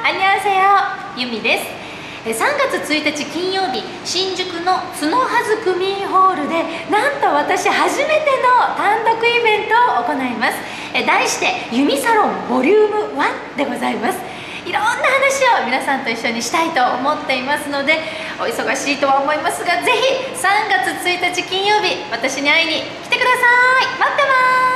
アンニャンセヨ、ゆみです。3月1日金曜日、新宿の角はず区民ホールでなんと私初めての単独イベントを行います。題して「ゆみサロンボリューム1」でございます。いろんな話を皆さんと一緒にしたいと思っていますので、お忙しいとは思いますが、ぜひ3月1日金曜日、私に会いに来てください。待ってます。